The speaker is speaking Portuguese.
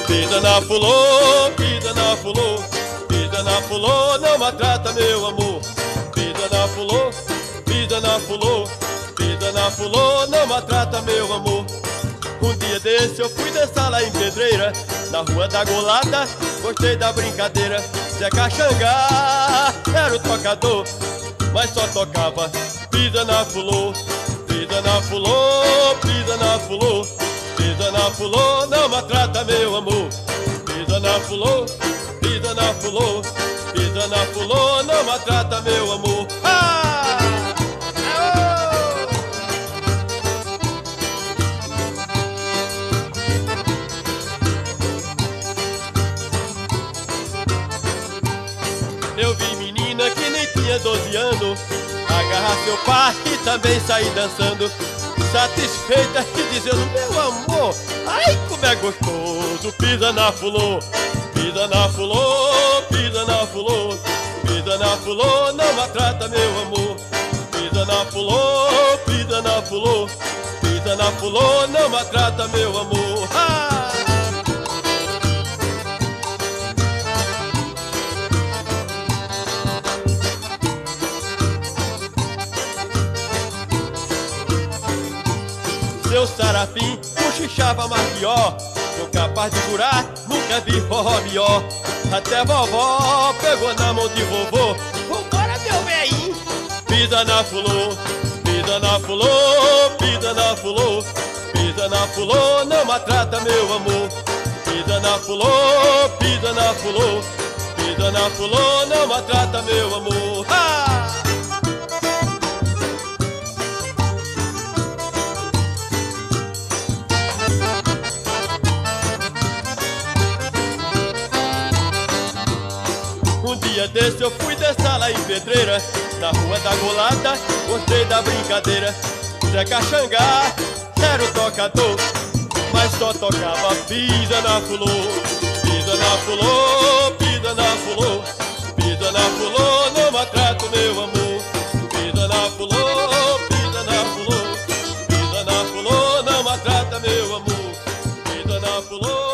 Pisa na fulô, pisa na fulô, pisa na fulô, não maltrata meu amor. Pisa na fulô, pisa na fulô, pisa na fulô, não maltrata meu amor. Um dia desse eu fui dançar lá em Pedreira, na rua da Golada, gostei da brincadeira. Zé Caxangá era o tocador, mas só tocava pisa na fulô, pisa na fulô, pisa na fulô, pisa na fulô, não maltrata meu amor. Pisa na fulô, pisa na fulô, pisa na fulô, não maltrata meu amor. Ah! Eu vi menina que nem tinha 12 anos agarrar seu par e também sair dançando, satisfeita e dizendo: meu amor, ai como é gostoso. Pisa na fulô, pisa na fulô, pisa na fulô, pisa na fulô, não maltrata meu amor. Pisa na fulô, pisa na fulô, pisa na fulô, não maltrata meu amor. Ah! Seu Sarafim cochichava mais pior, sou capaz de jurar, nunca vi forró melhor. Até vovó pegou na mão de vovô: vambora meu bem. Pisa na fulô, pisa na fulô, pisa na fulô, pisa na fulô, não maltrata meu amor. Pisa na fulô, pisa na fulô, pisa na fulô, não maltrata meu amor. Ah! Um dia desse eu fui dançar lá em Pedreira, na rua da Golada, gostei da brincadeira. Zé Caxangá era o tocador, mas só tocava pisa na fulô, pisa na fulô, pisa na fulô, pisa na fulô, não maltrata meu amor. Pisa na fulô, pisa na fulô, pisa na fulô, não maltrata meu amor. Pisa na fulô.